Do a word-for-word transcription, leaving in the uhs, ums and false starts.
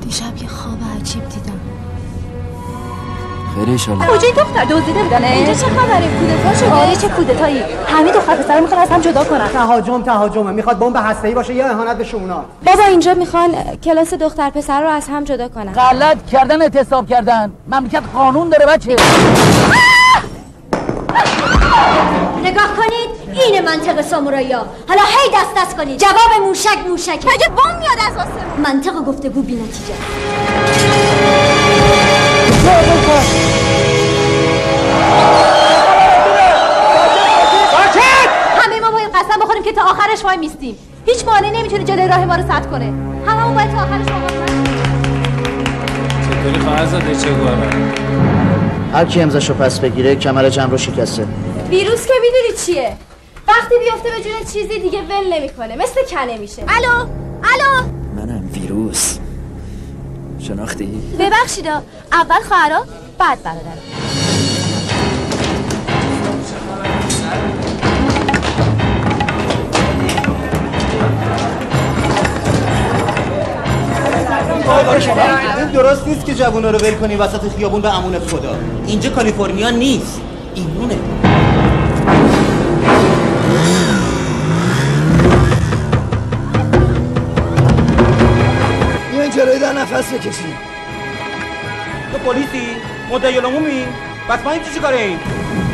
دیشب یه خواب عجیب دیدم. خیلی ایشالله. کجای دختر دزدیده بودنه؟ اینجا چه خبره؟ کودتا شده؟ آره چه کودتایی. همین دختر پسر میخوان از هم جدا کنن. تهاجم تهاجمه. میخواد بمب هسته‌ای باشه یا اهانت به شونات. بابا اینجا میخوان کلاس دختر پسر رو از هم جدا کنن. غلط کردن، اعتصاب کردن. مملکت قانون داره بچه. نگاه کنید، این منطق سامورایی‌ها. حالا هی دست دست کنید. جواب موشک موشک. مگه بم میاد از آسمون؟ منطق گفتگو بی‌نتیجه. همه ما باید قسم بخوریم که تا آخرش وای میستیم. هیچ مانعی نمیتونه جلوی راه ما رو سد کنه. هممون باید تا آخرش مقاومت کنیم. چطوری خواهرزاده چگواره؟ هر کی امضاشو پس بگیره کمر جمع رو شکسته. ویروس که میدونی چیه؟ وقتی بیفته به جون چیزی دیگه ول نمیکنه، مثل کنه میشه. الو الو منم ویروس. شناختی؟ ببخشید اول خواهرا بعد برادر. این درست نیست که جوونا رو ول کنی وسط خیابون به امون خدا. اینجا کالیفرنیا نیست، ایرونه. بیاین جلوی در نفس بکشیم. تو پلیسی؟ مدعی العمومی؟ پس ما این چی کاره ایم؟